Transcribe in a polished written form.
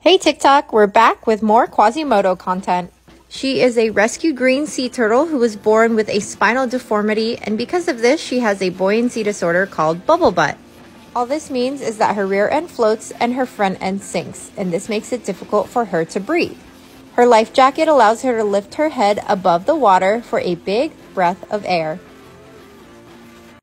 Hey TikTok, we're back with more Quasimodo content. She is a rescue green sea turtle who was born with a spinal deformity, and because of this, she has a buoyancy disorder called bubble butt. All this means is that her rear end floats and her front end sinks, and this makes it difficult for her to breathe. Her life jacket allows her to lift her head above the water for a big breath of air.